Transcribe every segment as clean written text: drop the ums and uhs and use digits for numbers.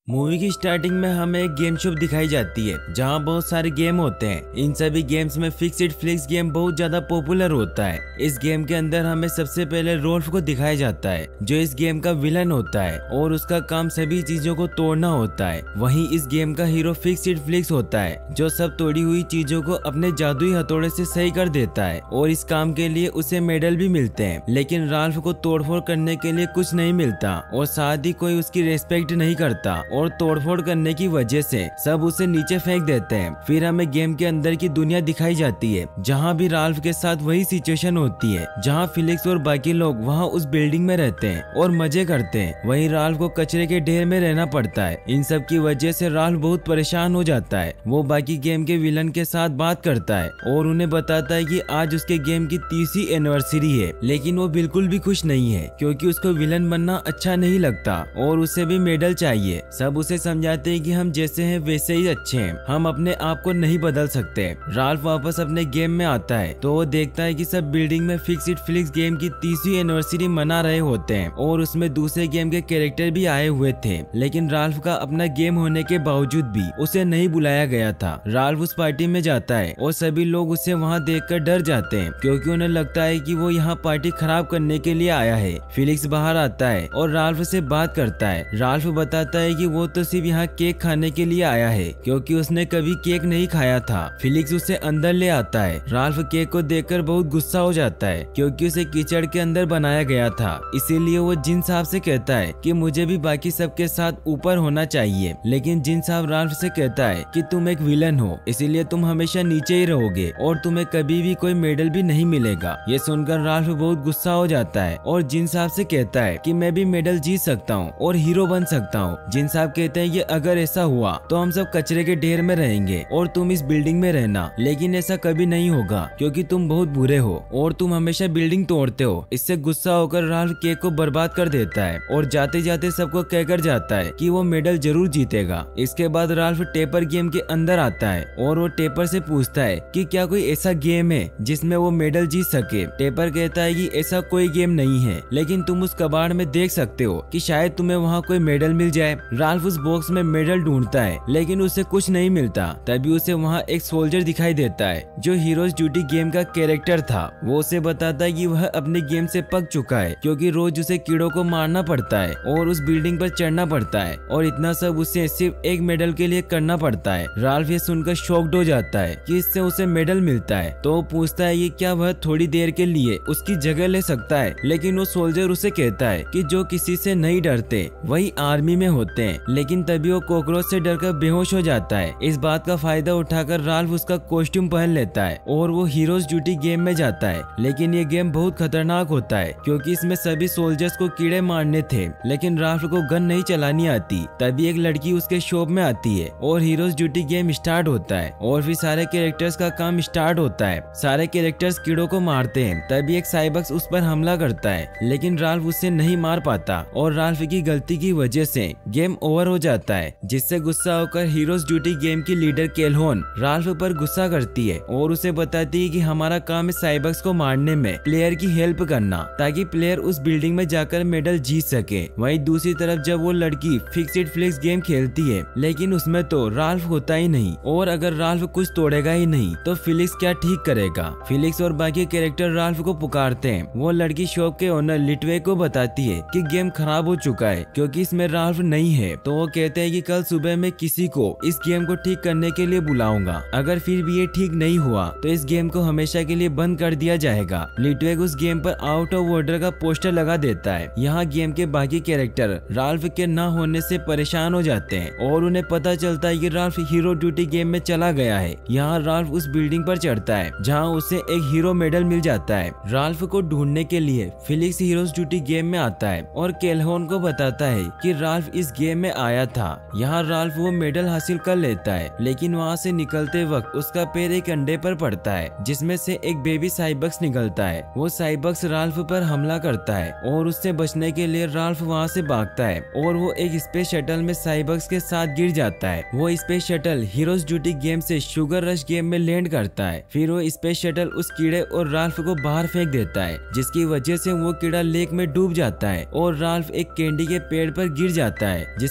Movie की starting में हमें एक गेम शॉप दिखाई जाती है जहां बहुत सारे गेम होते हैं। इन सभी गेम्स में फिक्स्ड फ्लिक्स गेम बहुत ज्यादा पॉपुलर होता है। इस गेम के अंदर हमें सबसे पहले रोल्फ को दिखाया जाता है जो इस गेम का विलन होता है और उसका काम सभी चीजों को तोड़ना होता है। वहीं इस गेम का हीरो फिक्स्ड फ्लिक्स होता है जो सब तोड़ी हुई चीजों को अपने जादुई हथौड़े से सही कर देता है और इस काम के लिए उसे मेडल भी मिलते हैं। लेकिन राल्फ को तोड़फोड़ करने के लिए कुछ नहीं मिलता और साथ ही कोई उसकी रेस्पेक्ट नहीं करता और तोड़फोड़ करने की वजह से सब उसे नीचे फेंक देते हैं। फिर हमें गेम के अंदर की दुनिया दिखाई जाती है जहां भी राल्फ के साथ वही सिचुएशन होती है जहां फिलिक्स और बाकी लोग वहां उस बिल्डिंग में रहते हैं और मजे करते हैं। वहीं राल्फ को कचरे के ढेर में रहना पड़ता है। इन सब की वजह से राल्फ बहुत परेशान हो जाता है। वो बाकी गेम के विलन के साथ बात करता है और उन्हें बताता है कि आज उसके गेम की 30वीं एनिवर्सरी है। लेकिन वो बिल्कुल भी खुश नहीं है क्योंकि उसको विलन बनना अच्छा नहीं लगता और उसे भी मेडल चाहिए। सब उसे समझाते हैं कि हम जैसे हैं वैसे ही अच्छे हैं, हम अपने आप को नहीं बदल सकते। राल्फ वापस अपने गेम में आता है तो वो देखता है कि सब बिल्डिंग में फिक्स्ड फ्लिक्स गेम की 30वीं एनिवर्सरी मना रहे होते हैं और उसमें दूसरे गेम के कैरेक्टर भी आए हुए थे। लेकिन राल्फ का अपना गेम होने के बावजूद भी उसे नहीं बुलाया गया था। राल्फ उस पार्टी में जाता है और सभी लोग उसे वहाँ देखकर डर जाते हैं क्योंकि उन्हें लगता है कि वो यहाँ पार्टी खराब करने के लिए आया है। फिलिक्स बाहर आता है और राल्फ से बात करता है। राल्फ बताता है कि वो तो सिर्फ यहाँ केक खाने के लिए आया है क्योंकि उसने कभी केक नहीं खाया था। फिलिक्स उसे अंदर ले आता है। राल्फ केक को देखकर बहुत गुस्सा हो जाता है क्योंकि उसे कीचड़ के अंदर बनाया गया था। इसीलिए वो जिन साहब से कहता है कि मुझे भी बाकी सबके साथ ऊपर होना चाहिए। लेकिन जिन साहब राल्फ से कहता है कि तुम एक विलन हो इसीलिए तुम हमेशा नीचे ही रहोगे और तुम्हें कभी भी कोई मेडल भी नहीं मिलेगा। ये सुनकर राल्फ बहुत गुस्सा हो जाता है और जिन साहब से कहता है कि मैं भी मेडल जीत सकता हूँ और हीरो बन सकता हूँ। जिन साहब कहते हैं कि अगर ऐसा हुआ तो हम सब कचरे के ढेर में रहेंगे और तुम इस बिल्डिंग में रहना। लेकिन ऐसा कभी नहीं होगा क्योंकि तुम बहुत बुरे हो और तुम हमेशा बिल्डिंग तोड़ते हो। इससे गुस्सा होकर राल्फ केक को बर्बाद कर देता है और जाते जाते सबको कहकर जाता है कि वो मेडल जरूर जीतेगा। इसके बाद राल्फ टेपर गेम के अंदर आता है और वो टेपर से पूछता है कि क्या कोई ऐसा गेम है जिसमें वो मेडल जीत सके। टेपर कहता है कि ऐसा कोई गेम नहीं है लेकिन तुम उस कबाड़ में देख सकते हो कि शायद तुम्हें वहाँ कोई मेडल मिल जाए। राल्फ उस बॉक्स में मेडल ढूंढता है लेकिन उसे कुछ नहीं मिलता। तभी उसे वहाँ एक सोल्जर दिखाई देता है जो हीरोज ड्यूटी गेम का कैरेक्टर था। वो उसे बताता है कि वह अपने गेम से पक चुका है क्योंकि रोज उसे कीड़ों को मारना पड़ता है और उस बिल्डिंग पर चढ़ना पड़ता है और इतना सब उसे सिर्फ एक मेडल के लिए करना पड़ता है। राल्फ ये सुनकर शॉक्ड हो जाता है कि इससे उसे मेडल मिलता है तो वो पूछता है कि क्या वह थोड़ी देर के लिए उसकी जगह ले सकता है। लेकिन वो सोल्जर उसे कहता है कि जो किसी से नहीं डरते वही आर्मी में होते हैं। लेकिन तभी वो कॉकरोच से डरकर बेहोश हो जाता है। इस बात का फायदा उठाकर राल्फ उसका कॉस्ट्यूम पहन लेता है और वो हीरोज ड्यूटी गेम में जाता है। लेकिन ये गेम बहुत खतरनाक होता है क्योंकि इसमें सभी सोल्जर्स को कीड़े मारने थे। लेकिन राल्फ को गन नहीं चलानी आती। तभी एक लड़की उसके शॉप में आती है और हीरोज ड्यूटी गेम स्टार्ट होता है और फिर सारे कैरेक्टर्स का काम स्टार्ट होता है। सारे कैरेक्टर्स कीड़ों को मारते हैं। तभी एक साइबक्स उस पर हमला करता है लेकिन राल्फ उससे नहीं मार पाता और राल्फ की गलती की वजह से गेम ओवर हो जाता है। जिससे गुस्सा होकर हीरोज ड्यूटी गेम की लीडर केल्होन राल्फ पर गुस्सा करती है और उसे बताती है कि हमारा काम है साइबक्स को मारने में प्लेयर की हेल्प करना ताकि प्लेयर उस बिल्डिंग में जाकर मेडल जीत सके। वहीं दूसरी तरफ जब वो लड़की फिक्स्ड फ्लिक्स गेम खेलती है लेकिन उसमें तो राल्फ होता ही नहीं और अगर राल्फ कुछ तोड़ेगा ही नहीं तो फिलिक्स क्या ठीक करेगा। फिलिक्स और बाकी कैरेक्टर राल्फ को पुकारते हैं। वो लड़की शॉप के ओनर लिटवे को बताती है कि गेम खराब हो चुका है क्योंकि इसमें राल्फ नहीं है। तो वो कहते हैं कि कल सुबह मैं किसी को इस गेम को ठीक करने के लिए बुलाऊंगा। अगर फिर भी ये ठीक नहीं हुआ तो इस गेम को हमेशा के लिए बंद कर दिया जाएगा। लिटवेग उस गेम पर आउट ऑफ ऑर्डर का पोस्टर लगा देता है। यहाँ गेम के बाकी कैरेक्टर राल्फ के न होने से परेशान हो जाते हैं और उन्हें पता चलता है कि राल्फ हीरो ड्यूटी गेम में चला गया है। यहाँ राल्फ उस बिल्डिंग पर चढ़ता है जहाँ उसे एक हीरो मेडल मिल जाता है। राल्फ को ढूंढने के लिए फिलिक्स हीरोज ड्यूटी गेम में आता है और केल्होन को बताता है कि राल्फ इस गेम में आया था। यहाँ राल्फ वो मेडल हासिल कर लेता है लेकिन वहाँ से निकलते वक्त उसका पैर एक अंडे पर पड़ता है जिसमें से एक बेबी साइबक्स निकलता है। वो साइबक्स राल्फ पर हमला करता है और उससे बचने के लिए राल्फ वहाँ से भागता है और वो एक स्पेस शटल में साइबक्स के साथ गिर जाता है। वो space shuttle hero's duty game से शुगर रश गेम में लैंड करता है। फिर वो स्पेस शटल उस कीड़े और राल्फ को बाहर फेंक देता है जिसकी वजह से वो कीड़ा लेक में डूब जाता है और राल्फ एक कैंडी के पेड़ पर गिर जाता है जिसकी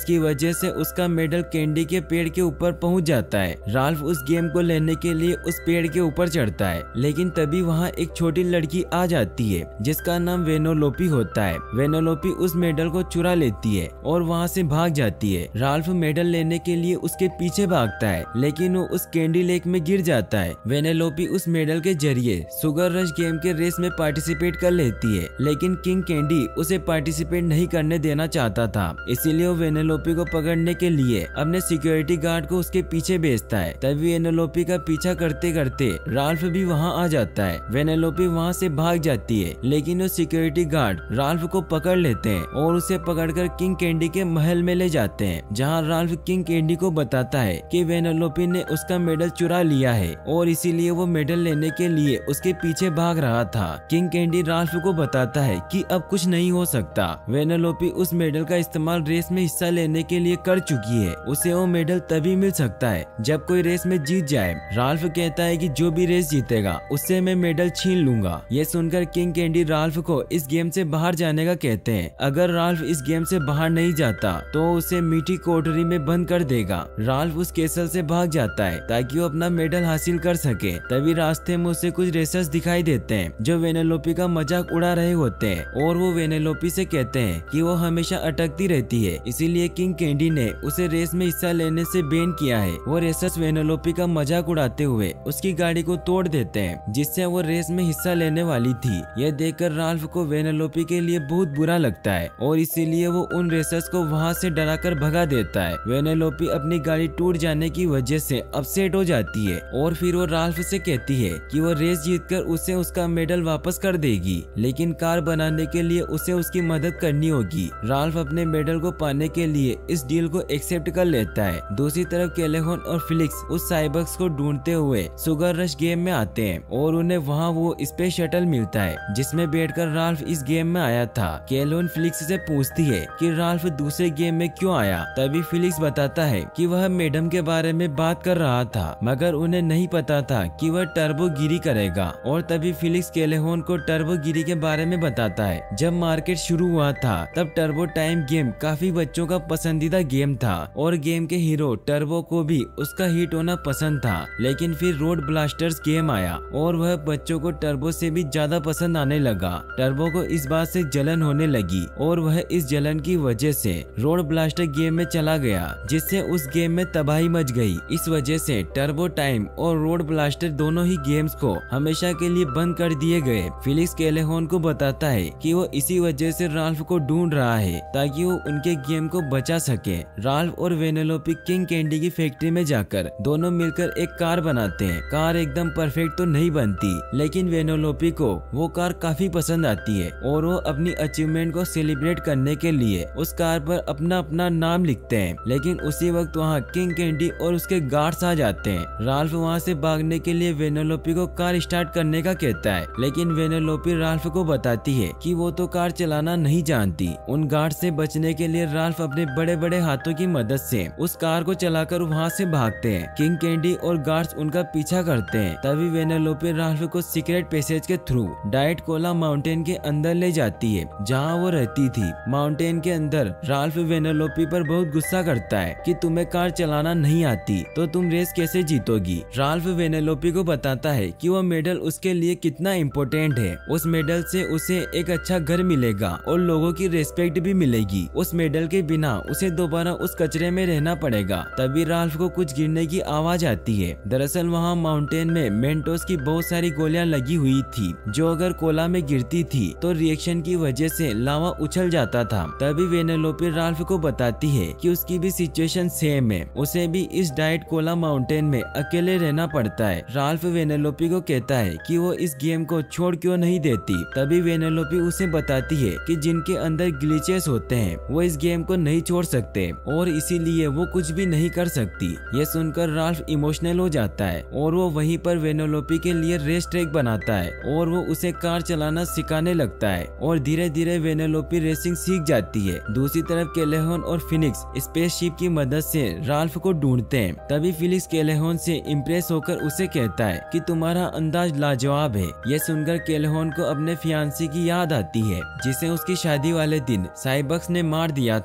जिसकी वजह से उसका मेडल कैंडी के पेड़ के ऊपर पहुंच जाता है। राल्फ उस गेम को लेने के लिए उस पेड़ के ऊपर चढ़ता है, लेकिन तभी वहाँ एक छोटी लड़की आ जाती है जिसका नाम वेनोलोपी होता है। वेनोलोपी उस मेडल को चुरा लेती है और वहाँ से भाग जाती है। राल्फ मेडल लेने के लिए उसके पीछे भागता है, लेकिन वो उस कैंडी लेक में गिर जाता है। वेनोलोपी उस मेडल के जरिए शुगर रश गेम के रेस में पार्टिसिपेट कर लेती है, लेकिन किंग कैंडी उसे पार्टिसिपेट नहीं करने देना चाहता था, इसीलिए वो वेनोलोपी को पकड़ने के लिए अपने सिक्योरिटी गार्ड को उसके पीछे भेजता है। तभी वेनोलोपी का पीछा करते करते राल्फ भी वहाँ आ जाता है। वेनोलोपी वहाँ से भाग जाती है, लेकिन वो सिक्योरिटी गार्ड राल्फ को पकड़ लेते हैं और उसे पकड़कर किंग कैंडी के महल में ले जाते हैं, जहाँ राल्फ किंग कैंडी को बताता है कि वेनोलोपी ने उसका मेडल चुरा लिया है और इसीलिए वो मेडल लेने के लिए उसके पीछे भाग रहा था। किंग कैंडी राल्फ को बताता है कि अब कुछ नहीं हो सकता। वेनोलोपी उस मेडल का इस्तेमाल रेस में हिस्सा लेने के लिए कर चुकी है, उसे वो मेडल तभी मिल सकता है जब कोई रेस में जीत जाए। राल्फ कहता है कि जो भी रेस जीतेगा उससे मैं मेडल छीन लूंगा। ये सुनकर किंग कैंडी राल्फ को इस गेम से बाहर जाने का कहते हैं। अगर राल्फ इस गेम से बाहर नहीं जाता तो उसे मीठी कोठरी में बंद कर देगा। राल्फ उस कैसल से भाग जाता है ताकि वो अपना मेडल हासिल कर सके। तभी रास्ते में उसे कुछ रेसर्स दिखाई देते हैं जो वेनेलोपी का मजाक उड़ा रहे होते हैं और वो वेनेलोपी से कहते हैं कि वो हमेशा अटकती रहती है, इसीलिए किंग कैंडी ने उसे रेस में हिस्सा लेने से बैन किया है। वो रेसर्स वेनेलोपी का मजाक उड़ाते हुए उसकी गाड़ी को तोड़ देते हैं, जिससे वो रेस में हिस्सा लेने वाली थी। यह देखकर राल्फ को वेनेलोपी के लिए बहुत बुरा लगता है और इसीलिए वो उन रेसर्स को वहाँ से डराकर भगा देता है। वेनेलोपी अपनी गाड़ी टूट जाने की वजह से अपसेट हो जाती है और फिर वो राल्फ से कहती है कि वो रेस जीतकर उसे उसका मेडल वापस कर देगी, लेकिन कार बनाने के लिए उसे उसकी मदद करनी होगी। राल्फ अपने मेडल को पाने के लिए इस डील को एक्सेप्ट कर लेता है। दूसरी तरफ कैलेहोन और फिलिक्स उस साइबर्ग्स को ढूंढते हुए शुगर रश गेम में आते हैं और उन्हें वहाँ वो स्पेस शटल मिलता है जिसमें बैठकर राल्फ इस गेम में आया था। कैलेहोन फिलिक्स से पूछती है कि राल्फ दूसरे गेम में क्यों आया। तभी फिलिक्स बताता है कि वह मैडम के बारे में बात कर रहा था, मगर उन्हें नहीं पता था कि वह टर्बोगिरी करेगा। और तभी फिलिक्स कैलेहोन को टर्बोगिरी के बारे में बताता है। जब मार्केट शुरू हुआ था तब टर्बो टाइम गेम काफी बच्चों का पसंदीदा गेम था और गेम के हीरो टर्बो को भी उसका हिट होना पसंद था, लेकिन फिर रोड ब्लास्टर्स गेम आया और वह बच्चों को टर्बो से भी ज्यादा पसंद आने लगा। टर्बो को इस बात से जलन होने लगी और वह इस जलन की वजह से रोड ब्लास्टर गेम में चला गया, जिससे उस गेम में तबाही मच गई। इस वजह से टर्बो टाइम और रोड ब्लास्टर दोनों ही गेम्स को हमेशा के लिए बंद कर दिए गए। फिलिक्स कैलेहोन को बताता है कि वो इसी वजह से राल्फ को ढूंढ रहा है ताकि वो उनके गेम को बचा सके। राल्फ और वेनेलोपी किंग कैंडी की फैक्ट्री में जाकर दोनों मिलकर एक कार बनाते हैं। कार एकदम परफेक्ट तो नहीं बनती, लेकिन वेनेलोपी को वो कार काफी पसंद आती है और वो अपनी अचीवमेंट को सेलिब्रेट करने के लिए उस कार पर अपना अपना नाम लिखते हैं। लेकिन उसी वक्त वहाँ किंग कैंडी और उसके गार्ड्स आ जाते हैं। राल्फ वहाँ से भागने के लिए वेनेलोपी को कार स्टार्ट करने का कहता है, लेकिन वेनेलोपी राल्फ को बताती है कि वो तो कार चलाना नहीं जानती। उन गार्ड से बचने के लिए राल्फ अपने बड़े बड़े हाथों की मदद से उस कार को चलाकर वहाँ से भागते हैं। किंग कैंडी और गार्ड्स उनका पीछा करते हैं। तभी वेनेलोपी राल्फ को सीक्रेट पैसेज के थ्रू डाइट कोला माउंटेन के अंदर ले जाती है जहाँ वो रहती थी। माउंटेन के अंदर राल्फ वेनेलोपी पर बहुत गुस्सा करता है कि तुम्हें कार चलाना नहीं आती तो तुम रेस कैसे जीतोगी। राल्फ वेनेलोपी को बताता है कि वो मेडल उसके लिए कितना इम्पोर्टेंट है। उस मेडल से उसे एक अच्छा घर मिलेगा और लोगों की रेस्पेक्ट भी मिलेगी। उस मेडल के बिना उसे दोबारा उस कचरे में रहना पड़ेगा। तभी राल्फ को कुछ गिरने की आवाज आती है। दरअसल वहाँ माउंटेन में मेंटोस की बहुत सारी गोलियां लगी हुई थी, जो अगर कोला में गिरती थी तो रिएक्शन की वजह से लावा उछल जाता था। तभी वेनेलोपी राल्फ को बताती है कि उसकी भी सिचुएशन सेम है, उसे भी इस डाइट कोला माउंटेन में अकेले रहना पड़ता है। राल्फ वेनेलोपी को कहता है कि वो इस गेम को छोड़ क्यों नहीं देती। तभी वेनेलोपी उसे बताती है कि जिनके अंदर ग्लिचेस होते हैं वो इस गेम को नहीं छोड़ सकते और इसीलिए वो कुछ भी नहीं कर सकती। ये सुनकर राल्फ इमोशनल हो जाता है और वो वहीं पर वेनेलोपी के लिए रेस ट्रैक बनाता है और वो उसे कार चलाना सिखाने लगता है और धीरे धीरे वेनेलोपी रेसिंग सीख जाती है। दूसरी तरफ कैलेहोन और फिनिक्स स्पेसशिप की मदद से राल्फ को ढूंढते हैं। तभी फिलिक्स कैलेहोन से इम्प्रेस होकर उसे कहता है कि तुम्हारा अंदाज लाजवाब है। ये सुनकर कैलेहोन को अपने फियांसी की याद आती है जिसे उसकी शादी वाले दिन साइबर्ग्स ने मार दिया था।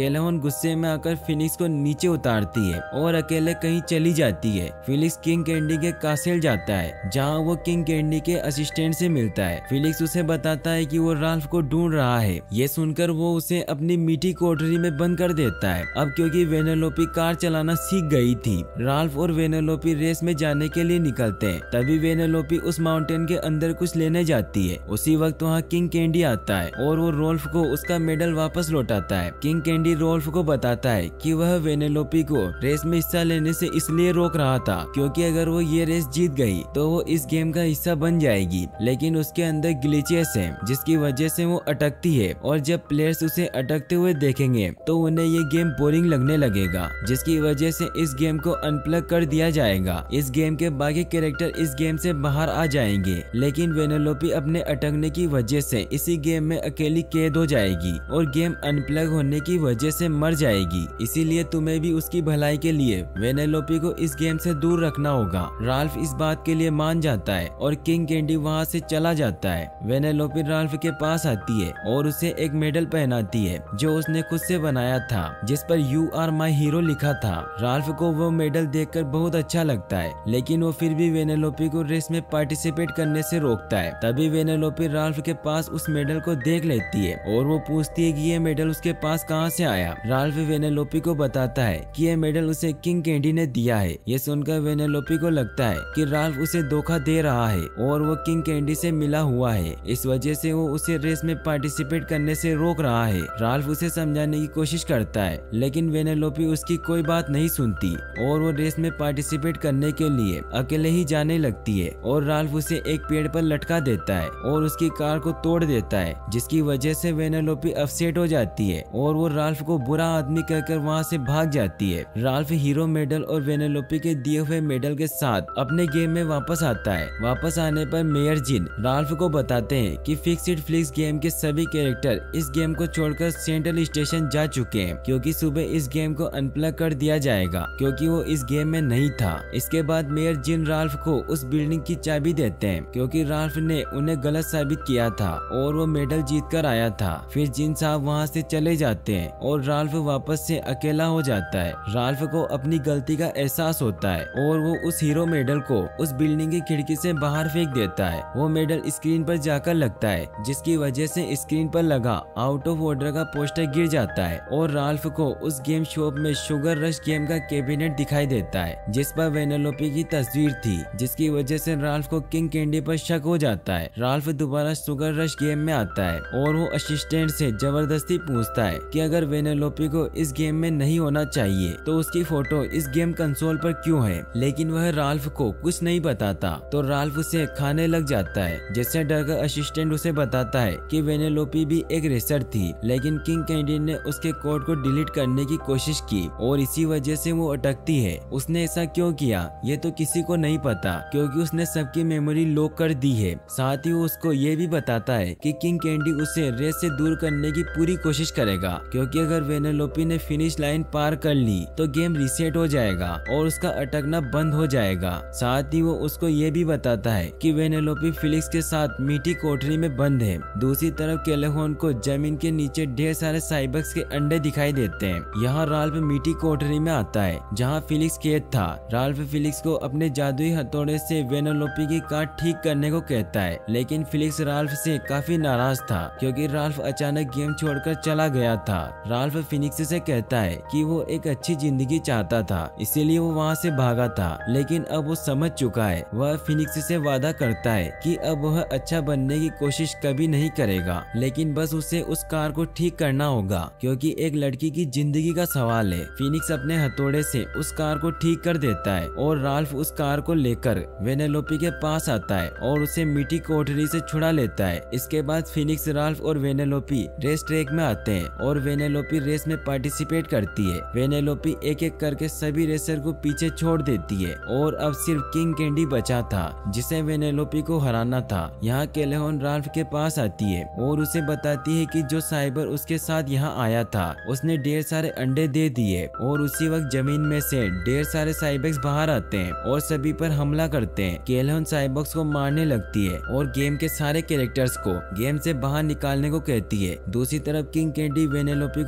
केलहन गुस्से में आकर फिनिक्स को नीचे उतारती है और अकेले कहीं चली जाती है। फिलिक्स किंग कैंडी के कासिल जाता है जहाँ वो किंग कैंडी के असिस्टेंट से मिलता है। फिलिक्स उसे बताता है कि वो राल्फ को ढूंढ रहा है। ये सुनकर वो उसे अपनी मीठी कोठरी में बंद कर देता है। अब क्योंकि वेनेलोपी कार चलाना सीख गई थी, राल्फ और वेनेलोपी रेस में जाने के लिए निकलते हैं। तभी वेनेलोपी उस माउंटेन के अंदर कुछ लेने जाती है। उसी वक्त वहाँ किंग कैंडी आता है और वो रोल्फ को उसका मेडल वापस लौटाता है। किंग कैंडी रोल्फ को बताता है कि वह वेनेलोपी को रेस में हिस्सा लेने से इसलिए रोक रहा था क्योंकि अगर वो ये रेस जीत गई तो वो इस गेम का हिस्सा बन जाएगी, लेकिन उसके अंदर ग्लिचेस हैं जिसकी वजह से वो अटकती है और जब प्लेयर्स उसे अटकते हुए देखेंगे तो उन्हें ये गेम बोरिंग लगने लगेगा, जिसकी वजह से इस गेम को अनप्लग कर दिया जाएगा। इस गेम के बाकी कैरेक्टर इस गेम से बाहर आ जाएंगे, लेकिन वेनेलोपी अपने अटकने की वजह से इसी गेम में अकेली कैद हो जाएगी और गेम अनप्लग होने की वजह से मर जाएगी। इसीलिए तुम्हें भी उसकी भलाई के लिए वेनेलोपी को इस गेम से दूर रखना होगा। राल्फ इस बात के लिए मान जाता है और किंग कैंडी वहाँ से चला जाता है। वेनेलोपी राल्फ के पास आती है और उसे एक मेडल पहनाती है जो उसने खुद से बनाया था, जिस पर यू आर माई हीरो लिखा था। राल्फ को वो मेडल देखकर बहुत अच्छा लगता है, लेकिन वो फिर भी वेनेलोपी को रेस में पार्टिसिपेट करने से रोकता है। तभी वेनेलोपी राल्फ के पास उस मेडल को देख लेती है और वो पूछती है कि ये मेडल उसके पास कहाँ से आया। राल्फ वेनेलोपी को बताता है कि ये मेडल उसे किंग कैंडी ने दिया है। ये सुनकर वेनेलोपी को लगता है कि राल्फ उसे धोखा दे रहा है और वो किंग कैंडी से मिला हुआ है, इस वजह से वो उसे रेस में पार्टिसिपेट करने से रोक रहा है। राल्फ उसे समझाने की कोशिश करता है, लेकिन वेनेलोपी उसकी कोई बात नहीं सुनती और वो रेस में पार्टिसिपेट करने के लिए अकेले ही जाने लगती है और राल्फ उसे एक पेड़ पर लटका देता है और उसकी कार को तोड़ देता है, जिसकी वजह से वेनेलोपी अपसेट हो जाती है और वो राल्फ को बुरा आदमी कहकर वहाँ से भाग जाती है। राल्फ हीरो मेडल और वेनेलोपी के दिए हुए मेडल के साथ अपने गेम में वापस आता है। वापस आने पर मेयर जिन राल्फ को बताते हैं कि फिक्स इट फ्लिक्स गेम के सभी कैरेक्टर इस गेम को छोड़कर सेंट्रल स्टेशन जा चुके हैं क्योंकि सुबह इस गेम को अनप्लग कर दिया जाएगा क्योंकि वो इस गेम में नहीं था। इसके बाद मेयर जिन राल्फ को उस बिल्डिंग की चाबी देते हैं क्योंकि राल्फ ने उन्हें गलत साबित किया था और वो मेडल जीत कर आया था। फिर जिन साहब वहाँ से चले जाते हैं और राल्फ वापस से अकेला हो जाता है। राल्फ को अपनी गलती का एहसास होता है और वो उस हीरो मेडल को उस बिल्डिंग की खिड़की से बाहर फेंक देता है। वो मेडल स्क्रीन पर जाकर लगता है, जिसकी वजह से स्क्रीन पर लगा आउट ऑफ ऑर्डर का पोस्टर गिर जाता है और राल्फ को उस गेम शॉप में शुगर रश गेम का कैबिनेट दिखाई देता है जिस पर वेनेलोपी की तस्वीर थी, जिसकी वजह से राल्फ को किंग कैंडी पर शक हो जाता है। राल्फ दोबारा शुगर रश गेम में आता है और वो असिस्टेंट से जबरदस्ती पूछता है कि अगर वेनेलोपी को इस गेम में नहीं होना चाहिए तो उसकी फोटो इस गेम कंसोल पर क्यों है, लेकिन वह राल्फ को कुछ नहीं बताता तो राल्फ उसे खाने लग जाता है। जिससे डरकर असिस्टेंट उसे बताता है कि वेनेलोपी भी एक रेसर थी, लेकिन किंग कैंडी ने उसके कोड को डिलीट करने की कोशिश की और इसी वजह से वो अटकती है। उसने ऐसा क्यों किया ये तो किसी को नहीं पता क्योंकि उसने सबकी मेमोरी लॉक कर दी है। साथ ही वो उसको ये भी बताता है कि किंग कैंडी उसे रेस से दूर करने की पूरी कोशिश करेगा क्योंकि अगर वेनेलोपी ने फिनिश लाइन पार कर ली तो गेम रीसेट हो जाएगा और उसका अटकना बंद हो जाएगा। साथ ही वो उसको ये भी बताता है कि वेनेलोपी फिलिक्स के साथ मीठी कोठरी में बंद है। दूसरी तरफ केलेहोन को जमीन के नीचे ढेर सारे साइबक्स के अंडे दिखाई देते हैं। यहाँ राल्फ मीठी कोठरी में आता है जहाँ फिलिक्स कैद था। राल्फ फिलिक्स को अपने जादुई हथौड़े से वेनेलोपी की कार ठीक करने को कहता है, लेकिन फिलिक्स राल्फ से काफी नाराज था क्योंकि राल्फ अचानक गेम छोड़कर चला गया था। राल्फ फिनिक्स से कहता है कि वो एक अच्छी जिंदगी चाहता था इसीलिए वो वहाँ से भागा था, लेकिन अब वो समझ चुका है। वह फिनिक्स से वादा करता है कि अब वह अच्छा बनने की कोशिश कभी नहीं करेगा, लेकिन बस उसे उस कार को ठीक करना होगा क्योंकि एक लड़की की जिंदगी का सवाल है। फिनिक्स अपने हथौड़े से उस कार को ठीक कर देता है और राल्फ उस कार को लेकर वेनेलोपी के पास आता है और उसे मीठी कोठरी से छुड़ा लेता है। इसके बाद फिनिक्स, राल्फ और वेनेलोपी रेस ट्रैक में आते हैं और वेनेलोपी रेस में पार्टिसिपेट करती है। वेनेलोपी एक एक करके सभी रेसर को पीछे छोड़ देती है और अब सिर्फ किंग कैंडी बचा था जिसे वेनेलोपी को हराना था। यहाँ केलेहोन राल्फ के पास आती है और उसे बताती है कि जो साइबर उसके साथ यहाँ आया था उसने ढेर सारे अंडे दे दिए और उसी वक्त जमीन में से ढेर सारे साइबक्स बाहर आते हैं और सभी पर हमला करते हैं। केलेहोन साइबक्स को मारने लगती है और गेम के सारे कैरेक्टर्स को गेम से बाहर निकालने को कहती है। दूसरी तरफ किंग कैंडी वेनेलोपी को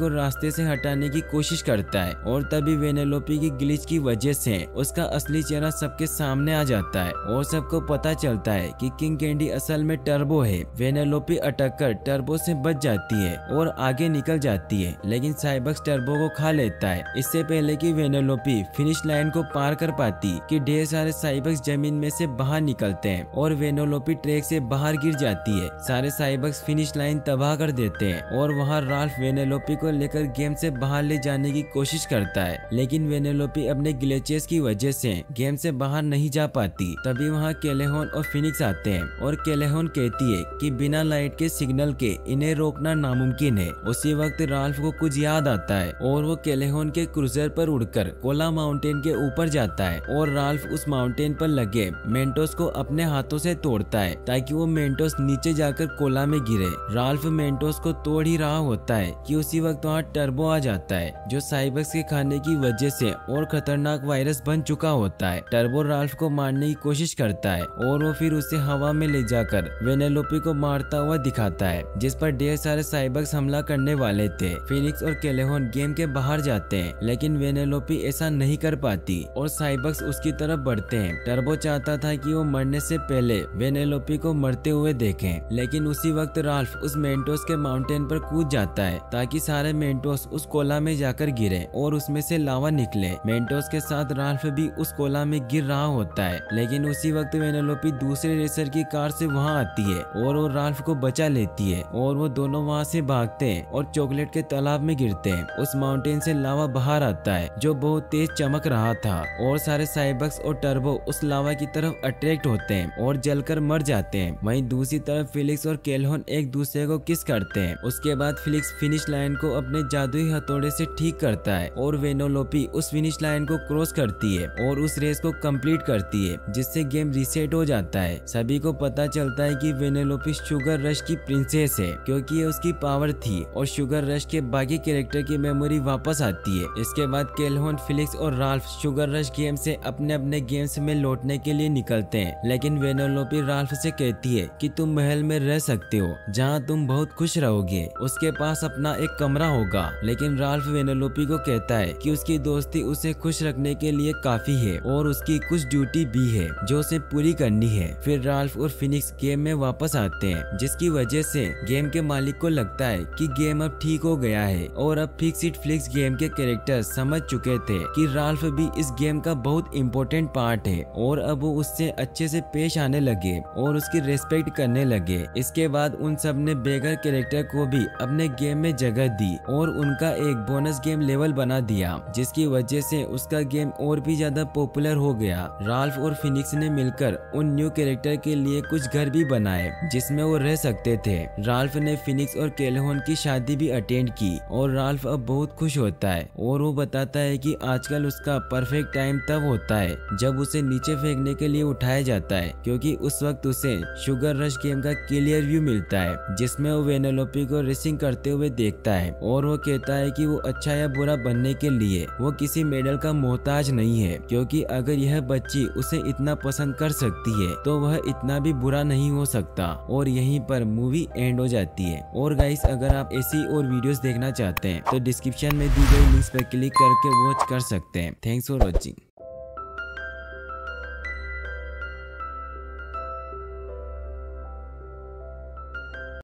को रास्ते से हटाने की कोशिश करता है और तभी वेनेलोपी की ग्लिच की वजह से उसका असली चेहरा सबके सामने आ जाता है और सबको पता चलता है कि किंग कैंडी असल में टर्बो है। वेनेलोपी अटक कर टर्बो से बच जाती है और आगे निकल जाती है, लेकिन साइबक्स टर्बो को खा लेता है। इससे पहले कि वेनेलोपी फिनिश लाइन को पार कर पाती कि ढेर सारे साइबक्स जमीन में से बाहर निकलते हैं और वेनेलोपी ट्रैक से बाहर गिर जाती है। सारे साइबक्स फिनिश लाइन तबाह कर देते हैं और वहाँ राल्फ वेनेलोपी को लेकर गेम से बाहर ले जाने की कोशिश करता है, लेकिन वेनेलोपी अपने ग्लिचेस की वजह से गेम से बाहर नहीं जा पाती। तभी वहाँ कैलेहॉन और फिनिक्स आते हैं और कैलेहॉन कहती है कि बिना लाइट के सिग्नल के इन्हें रोकना नामुमकिन है। उसी वक्त राल्फ को कुछ याद आता है और वो कैलेहॉन के क्रूजर पर उड़कर कोला माउंटेन के ऊपर जाता है और राल्फ उस माउंटेन पर लगे मेंटोस को अपने हाथों से तोड़ता है ताकि वो मेंटोस नीचे जाकर कोला में गिरे। राल्फ मेंटोस को तोड़ ही रहा होता है कि उसी वक्त वहाँ टर्बो आ जाता है जो साइबक्स के खाने की वजह से और खतरनाक वायरस बन चुका होता है। टर्बो राल्फ को मारने की कोशिश करता है और वो फिर उसे हवा में ले जाकर वेनेलोपी को मारता हुआ दिखाता है, जिस पर ढेर सारे साइबक्स हमला करने वाले थे। फिनिक्स और कैलेहॉन गेम के बाहर जाते हैं, लेकिन वेनेलोपी ऐसा नहीं कर पाती और साइबक्स उसकी तरफ बढ़ते हैं। टर्बो चाहता था कि वो मरने से पहले वेनेलोपी को मरते हुए देखें, लेकिन उसी वक्त राल्फ उस मेंटोस के माउंटेन पर कूद जाता है ताकि सारे मेंटोस उस कोला में जाकर गिरे और उसमें से लावा निकले। मेंटोस के साथ राल्फ भी उस कोला में गिर रहा होता है, लेकिन उसी वक्त वेनेलोपी दूसरे रेसर की कार से वहां आती है और वो राल्फ को बचा लेती है और वो दोनों वहां से भागते हैं और चॉकलेट के तालाब में गिरते हैं। उस माउंटेन से लावा बाहर आता है जो बहुत तेज चमक रहा था और सारे साइबक्स और टर्बो उस लावा की तरफ अट्रैक्ट होते हैं और जलकर मर जाते हैं। वहीं दूसरी तरफ फिलिक्स और कैलेहॉन एक दूसरे को किस करते हैं। उसके बाद फिलिक्स फिनिश लाइन को अपने जादुई हथौड़े से ठीक करता है और वेनेलोपी उस फिनिश लाइन को क्रॉस करती है और उस रेस को कंप्लीट करती है, जिससे गेम रीसेट हो जाता है। सभी को पता चलता है कि वेनेलोपी शुगर रश की प्रिंसेस है क्योंकि ये उसकी पावर थी और शुगर रश के बाकी कैरेक्टर की मेमोरी वापस आती है। इसके बाद कैलेहॉन, फिलिक्स और राल्फ शुगर रश गेम से अपने अपने गेम्स में लौटने के लिए निकलते हैं, लेकिन वेनेलोपी राल्फ से कहती है कि तुम महल में रह सकते हो जहाँ तुम बहुत खुश रहोगे, उसके पास अपना एक कमरा होगा। लेकिन राल्फ वेनेलोपी को कहता है कि उसकी दोस्ती उसे खुश रखने के लिए काफी है और उसकी कुछ ड्यूटी भी है जो उसे पूरी करनी है। फिर राल्फ और फिनिक्स गेम में वापस आते हैं, जिसकी वजह से गेम के मालिक को लगता है कि गेम अब ठीक हो गया है और अब फिक्स इट फ्लिक्स गेम के कैरेक्टर समझ चुके थे कि राल्फ भी इस गेम का बहुत इम्पोर्टेंट पार्ट है और अब वो उससे अच्छे से पेश आने लगे और उसकी रेस्पेक्ट करने लगे। इसके बाद उन सब ने बेगर कैरेक्टर को भी अपने गेम में जगह दी और उनका एक बोनस गेम लेवल बना दिया, जिसकी वजह से उसका गेम और भी ज्यादा पॉपुलर हो गया। राल्फ और फिनिक्स ने मिलकर उन न्यू कैरेक्टर के लिए कुछ घर भी बनाए जिसमें वो रह सकते थे। राल्फ ने फिनिक्स और कैलेहॉन की शादी भी अटेंड की और राल्फ अब बहुत खुश होता है और वो बताता है कि आजकल उसका परफेक्ट टाइम तब होता है जब उसे नीचे फेंकने के लिए उठाया जाता है, क्योंकि उस वक्त उसे शुगर रश गेम का क्लियर व्यू मिलता है जिसमें वो वेनेलोपी को रेसिंग करते हुए देखता है और वो कहता है कि वो अच्छा या बुरा बनने के लिए वो किसी मेडल का मोहताज नहीं है, क्योंकि अगर यह बच्ची उसे इतना पसंद कर सकती है तो वह इतना भी बुरा नहीं हो सकता। और यहीं पर मूवी एंड हो जाती है। और गाइस, अगर आप ऐसी और वीडियोस देखना चाहते हैं तो डिस्क्रिप्शन में दी गई लिंक्स पर क्लिक करके वॉच कर सकते हैं। Thanks for watching.